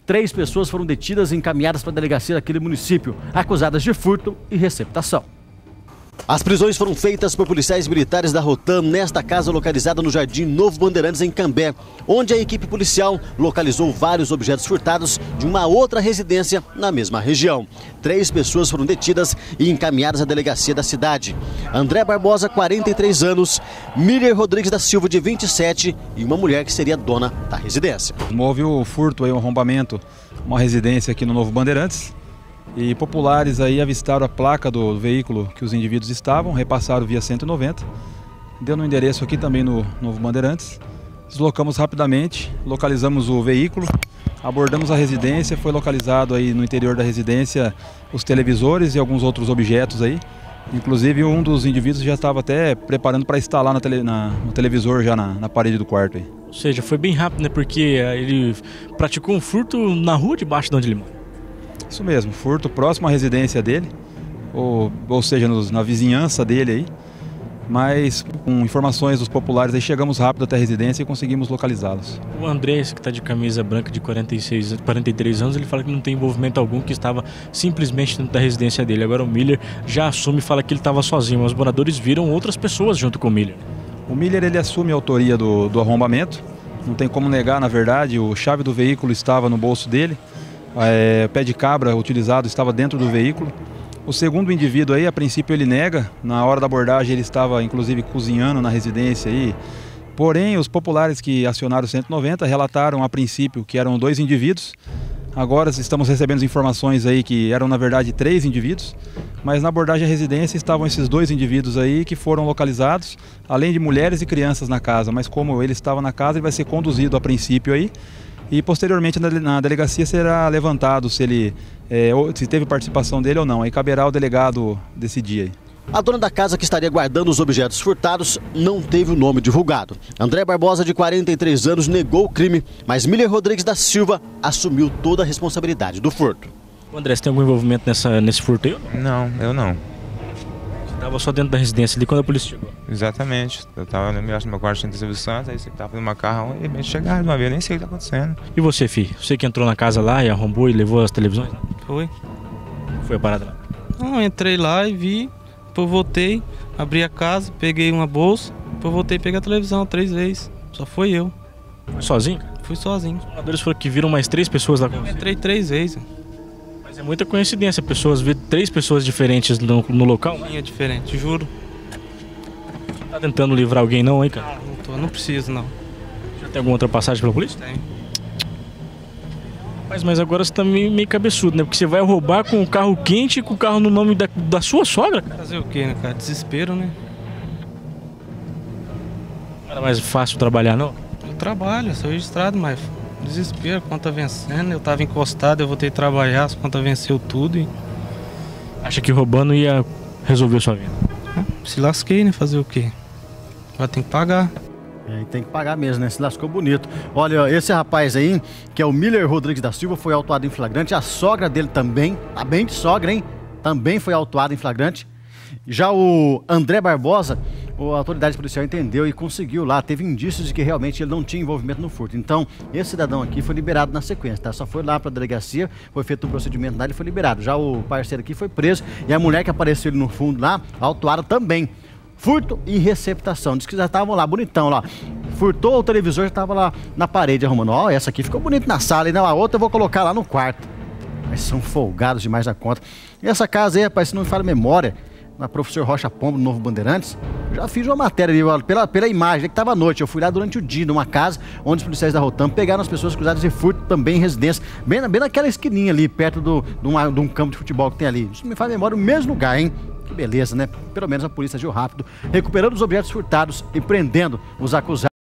3 pessoas foram detidas e encaminhadas para a delegacia daquele município, acusadas de furto e receptação. As prisões foram feitas por policiais militares da Rotam nesta casa localizada no Jardim Novo Bandeirantes, em Cambé, onde a equipe policial localizou vários objetos furtados de uma outra residência na mesma região. 3 pessoas foram detidas e encaminhadas à delegacia da cidade. André Barbosa, 43 anos, Miller Rodrigues da Silva, de 27, e uma mulher que seria dona da residência. Houve o furto, um arrombamento, uma residência aqui no Novo Bandeirantes. E populares aí avistaram a placa do veículo que os indivíduos estavam, repassaram via 190. Deu no endereço aqui também no Novo Bandeirantes. Deslocamos rapidamente, localizamos o veículo, abordamos a residência, foi localizado aí no interior da residência os televisores e alguns outros objetos aí. Inclusive um dos indivíduos já estava até preparando para instalar no televisor já na parede do quarto aí. Ou seja, foi bem rápido, né? Porque ele praticou um furto na rua debaixo de onde ele mora. Isso mesmo, furto próximo à residência dele, ou seja, na vizinhança dele aí, mas com informações dos populares aí chegamos rápido até a residência e conseguimos localizá-los. O André, esse que está de camisa branca de 43 anos, ele fala que não tem envolvimento algum, que estava simplesmente dentro da residência dele. Agora o Miller já assume e fala que ele estava sozinho, mas os moradores viram outras pessoas junto com o Miller. O Miller, ele assume a autoria do arrombamento, não tem como negar, na verdade, a chave do veículo estava no bolso dele. O pé de cabra utilizado estava dentro do veículo. O segundo indivíduo aí, a princípio ele nega, na hora da abordagem ele estava inclusive cozinhando na residência aí. Porém, os populares que acionaram o 190 relataram a princípio que eram 2 indivíduos. Agora estamos recebendo informações aí que eram na verdade 3 indivíduos, mas na abordagem à residência estavam esses 2 indivíduos aí que foram localizados, além de mulheres e crianças na casa, mas como ele estava na casa, ele vai ser conduzido a princípio aí. E posteriormente na delegacia será levantado se teve participação dele ou não. Aí caberá ao delegado decidir aí. A dona da casa que estaria guardando os objetos furtados não teve o nome divulgado. André Barbosa, de 43 anos, negou o crime, mas Miller Rodrigues da Silva assumiu toda a responsabilidade do furto. O André, você tem algum envolvimento nesse furto aí? Não, eu não. Você estava só dentro da residência ali quando a polícia chegou? Exatamente. Eu estava no meu quarto de Silvio Santos, aí você estava no macarrão e eles chegaram de uma vez, eu nem sei o que está acontecendo. E você, filho? Você que entrou na casa lá e arrombou e levou as televisões? Foi. Foi a parada lá? Não, entrei lá e vi, depois voltei, abri a casa, peguei uma bolsa, depois voltei e peguei a televisão 3 vezes. Só foi eu. Foi sozinho? Fui sozinho. Os moradores falaram que viram mais 3 pessoas lá com você. Entrei 3 vezes. Mas é muita coincidência, pessoas ver 3 pessoas diferentes no local? É diferente, juro. Tá tentando livrar alguém não aí, cara? Não preciso não. Já tem alguma outra passagem pela polícia? Tem. Mas agora você tá meio cabeçudo, né? Porque você vai roubar com o carro quente e com o carro no nome da sua sogra, cara. Fazer o quê, né, cara? Desespero, né? Não era mais fácil trabalhar, não? Eu trabalho, sou registrado, mas desespero, a conta vencendo. Eu tava encostado, eu voltei a trabalhar, as contas venceu tudo e... Acha que roubando ia resolver sua vida? Se lasquei, né? Fazer o quê? Agora tem que pagar. Tem que pagar mesmo, né? Se lascou bonito. Olha, esse rapaz aí, que é o Miller Rodrigues da Silva, foi autuado em flagrante. A sogra dele também, tá bem de sogra, hein? Também foi autuado em flagrante. Já o André Barbosa, a autoridade policial entendeu e conseguiu lá, teve indícios de que realmente ele não tinha envolvimento no furto. Então, esse cidadão aqui foi liberado na sequência, tá? Só foi lá pra delegacia, foi feito o procedimento lá e foi liberado. Já o parceiro aqui foi preso e a mulher que apareceu ali no fundo lá, autuada também. Furto e receptação. Diz que já estavam lá, bonitão lá. Furtou o televisor, já estava lá na parede arrumando. Ó, essa aqui ficou bonita na sala e a outra eu vou colocar lá no quarto. Mas são folgados demais da conta. E essa casa aí, rapaz, se não me falha a memória, na Professor Rocha Pombo, no Novo Bandeirantes, já fiz uma matéria ali, pela imagem, que estava à noite. Eu fui lá durante o dia, numa casa onde os policiais da Rotam pegaram as pessoas acusadas de furto também em residência, bem naquela esquininha ali, perto de um campo de futebol que tem ali. Isso me faz memória, o mesmo lugar, hein? Que beleza, né? Pelo menos a polícia agiu rápido, recuperando os objetos furtados e prendendo os acusados.